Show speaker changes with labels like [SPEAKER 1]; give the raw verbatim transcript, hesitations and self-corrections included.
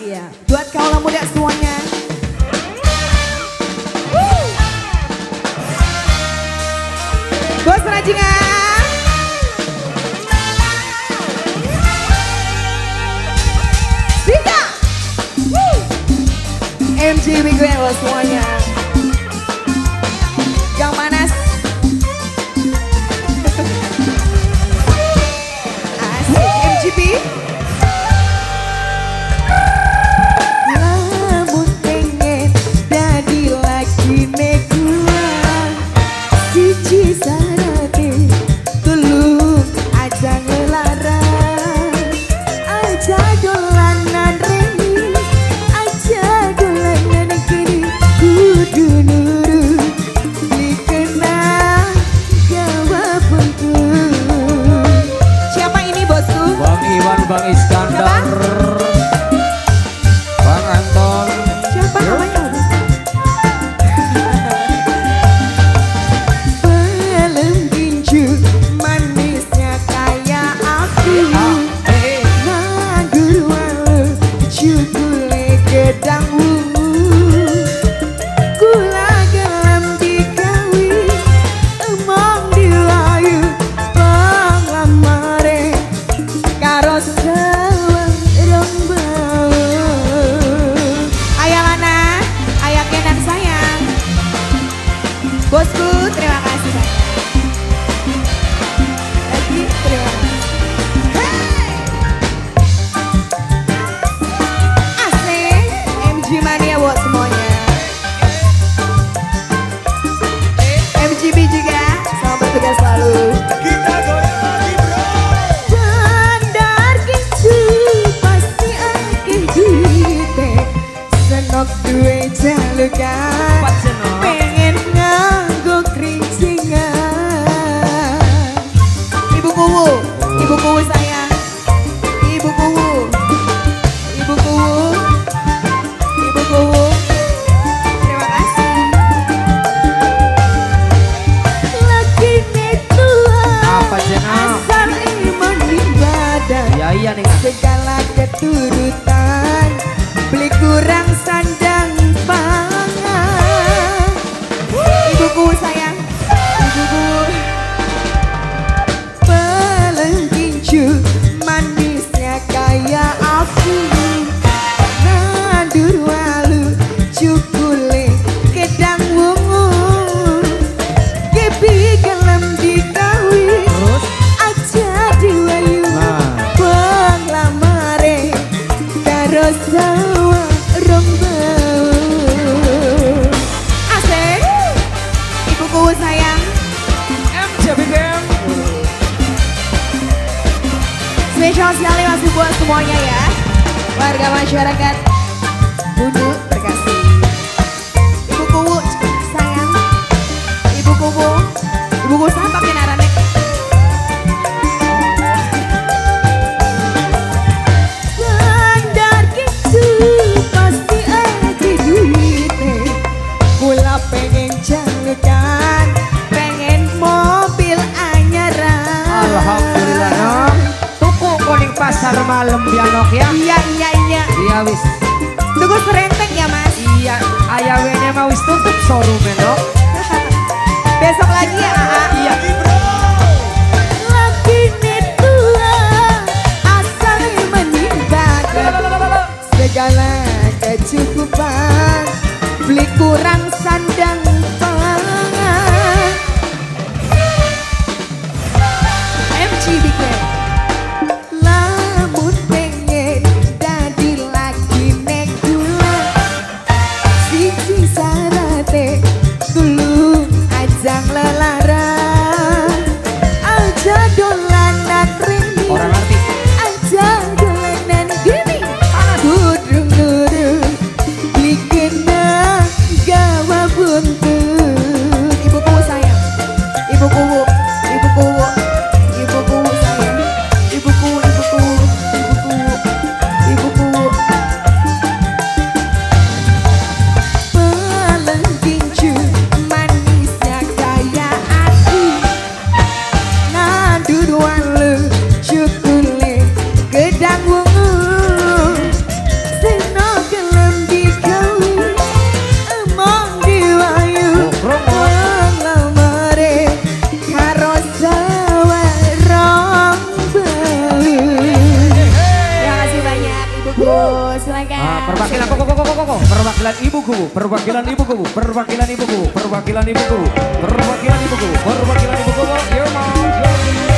[SPEAKER 1] Iya, buat kaula muda semuanya. Woo. Bos Rajingan. Sika. Woo. M G B gue lo semuanya. Gang Manas. Asik M G B.
[SPEAKER 2] Bang Iskandar, Bang Anton.
[SPEAKER 1] Siapa namanya? Belum tinju manisnya kayak aku. Nganggur walau cukule gedang wungu. Kula gelam dikawi emang dilayu panglamare karo bosku, terima kasih banyak. Lagi, terima kasih. Hey! Asik, M G Mania buat semuanya. M G B juga, selamat bertugas selalu.
[SPEAKER 2] Kita goyang lagi bro.
[SPEAKER 1] Bandar gitu, pasti akeh duite. Senok duwe jalukan. Pengen nganggo kerincingan. Ibu Kuwu, Ibu Kuwu sayang. Ibu Kuwu, Ibu Kuwu, Ibu Kuwu. Terima kasih. Lagi tua,
[SPEAKER 2] Apa jenang?
[SPEAKER 1] asal iman ibadah.
[SPEAKER 2] Ya iya nih.
[SPEAKER 1] Segala keturutan, beli kurang sandang pangan. Ibuku sayang, ibuku. Peleng tinju manisnya kayak aku. Nandur walu cukule gedang wungu. Gebi gelem dikawi
[SPEAKER 2] Terus
[SPEAKER 1] aja diwayu.
[SPEAKER 2] Nah.
[SPEAKER 1] Bang lamare karo sawah rombau. Asik. Ibuku sayang.
[SPEAKER 2] M J B G M.
[SPEAKER 1] Spesial sekali masih buat semuanya ya. Warga masyarakat Budu terkasih. Ibu Kuwu sayang. Ibu Kuwu. Ibu Kuwu siapa pinarane? Bandar gitu pasti ada duitnya. Kula pengen jalukan, pengen mobil anyaran.
[SPEAKER 2] Alhamdulillah nom. Tuku kuning pasar malam bianok ya.
[SPEAKER 1] Iya iya iya.
[SPEAKER 2] Iya wis.
[SPEAKER 1] Tunggu serenteng ya mas.
[SPEAKER 2] Iya. Ayah wene mau wis tutup showroom no.
[SPEAKER 1] Besok lagi ya A A.
[SPEAKER 2] Iya.
[SPEAKER 1] Lagi tua, asal menimbakan segala kecukupan, beli kurang sandang pangan. M G B K. Lamun pengen dadi lagi nek kula, siji sarate tulung ajang lelaran. Aja dolanan remi,
[SPEAKER 2] Orang ngerti.
[SPEAKER 1] aja dolanan gini. Gudung-gudung, bikin gawe
[SPEAKER 2] perwakilan koko koko koko koko perwakilan ibuku perwakilan ibuku perwakilan ibuku perwakilan ibuku perwakilan ibuku perwakilan ibuku your mom your